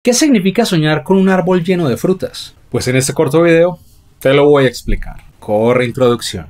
¿Qué significa soñar con un árbol lleno de frutas? Pues en este corto video te lo voy a explicar. Corre introducción.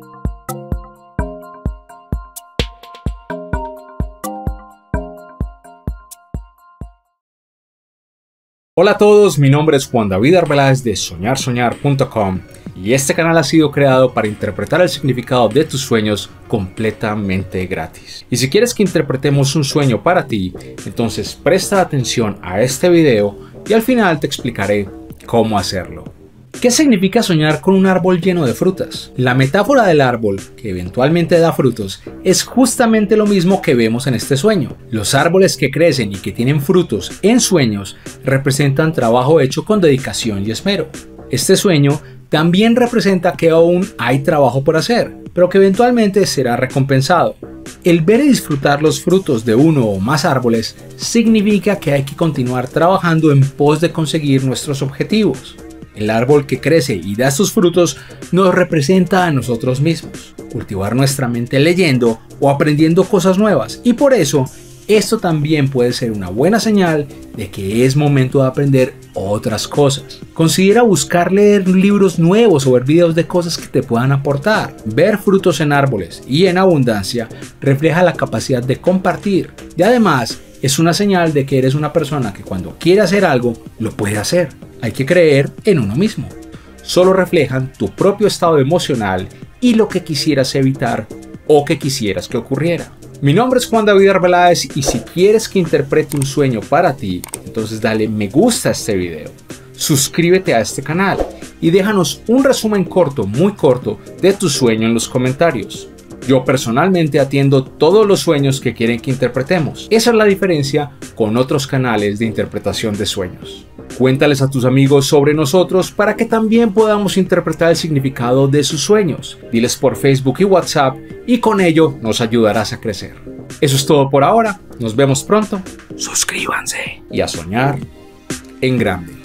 Hola a todos, mi nombre es Juan David Arbeláez de soñarsoñar.com y este canal ha sido creado para interpretar el significado de tus sueños completamente gratis. Y si quieres que interpretemos un sueño para ti, entonces presta atención a este video y al final te explicaré cómo hacerlo. ¿Qué significa soñar con un árbol lleno de frutas? La metáfora del árbol, que eventualmente da frutos, es justamente lo mismo que vemos en este sueño. Los árboles que crecen y que tienen frutos en sueños representan trabajo hecho con dedicación y esmero. Este sueño también representa que aún hay trabajo por hacer, pero que eventualmente será recompensado. El ver y disfrutar los frutos de uno o más árboles significa que hay que continuar trabajando en pos de conseguir nuestros objetivos. El árbol que crece y da sus frutos nos representa a nosotros mismos, cultivar nuestra mente leyendo o aprendiendo cosas nuevas, y por eso esto también puede ser una buena señal de que es momento de aprender otras cosas. Considera buscar leer libros nuevos o ver videos de cosas que te puedan aportar. Ver frutos en árboles y en abundancia refleja la capacidad de compartir y además es una señal de que eres una persona que cuando quiere hacer algo, lo puede hacer. Hay que creer en uno mismo. Solo reflejan tu propio estado emocional y lo que quisieras evitar o que quisieras que ocurriera. Mi nombre es Juan David Arbeláez y si quieres que interprete un sueño para ti, entonces dale me gusta a este video, suscríbete a este canal y déjanos un resumen corto, muy corto, de tu sueño en los comentarios. Yo personalmente atiendo todos los sueños que quieren que interpretemos. Esa es la diferencia con otros canales de interpretación de sueños. Cuéntales a tus amigos sobre nosotros para que también podamos interpretar el significado de sus sueños. Diles por Facebook y WhatsApp y con ello nos ayudarás a crecer. Eso es todo por ahora. Nos vemos pronto. Suscríbanse y a soñar en grande.